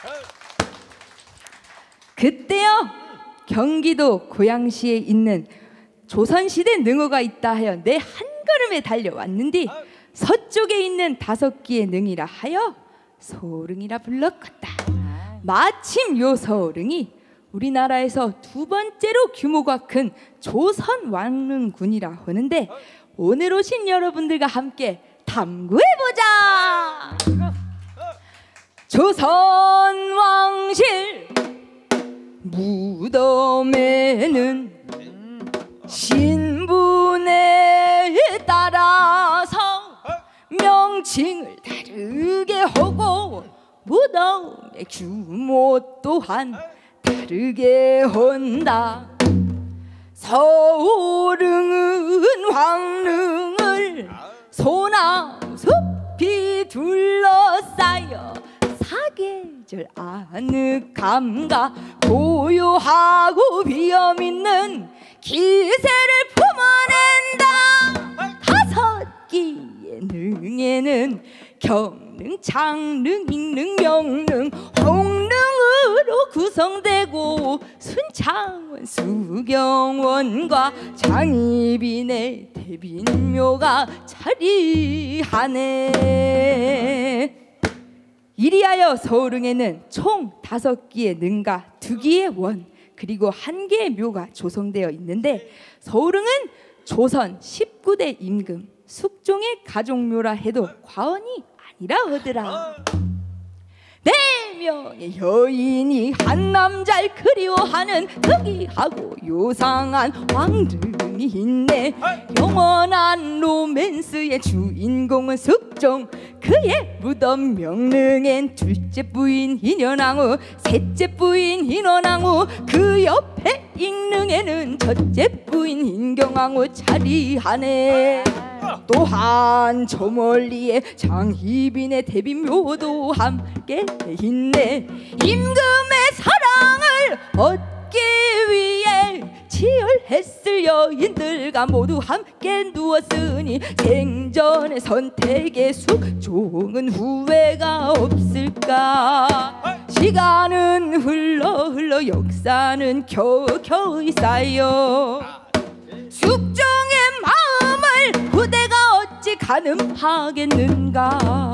그때요 경기도 고양시에 있는 조선시대 능어가 있다 하여 내 한 걸음에 달려왔는데 서쪽에 있는 5기의 능이라 하여 소릉이라 불렀겠다. 마침 요 소릉이 우리나라에서 2번째로 규모가 큰 조선 왕릉군이라 하는데 오늘 오신 여러분들과 함께 탐구해보자. 조선 왕실 무덤에는 신분에 따라서 명칭을 다르게 하고 무덤의 규모 또한 다르게 한다. 소릉은 왕릉을 소나숲이 둘러싸여 사계절 아늑함과 고요하고 비염있는 기세를 품어낸다. 5기의 능에는 경릉, 창릉, 인릉, 명릉, 홍릉으로 구성되고 순창원, 수경원과 장희빈의 대빈묘가 자리하네. 이리하여 소릉에는 총 5기의 능과 2기의 원 그리고 1개의 묘가 조성되어 있는데 소릉은 조선 19대 임금 숙종의 가족묘라 해도 과언이 아니라 하더라. 4명의 여인이 한 남자를 그리워하는 특이하고 요상한 왕릉이 있네. 영원한 로맨스의 주인공은 숙종, 그의 무덤 명릉엔 둘째 부인 인현왕후, 셋째 부인 인원왕후, 그 옆에 익릉에는 첫째 부인 인경왕후 자리하네. 또한 저 멀리에 장희빈의 대빈묘도 함께 있네. 임금의 사랑을 얻기 위해 치열했을 여인들과 모두 함께 누웠으니 생전의 선택의 숙종은 후회가 없을까. 시간은 흘러 역사는 겨우겨우 쌓여 숙종의 마음을 후대가 어찌 가늠하겠는가.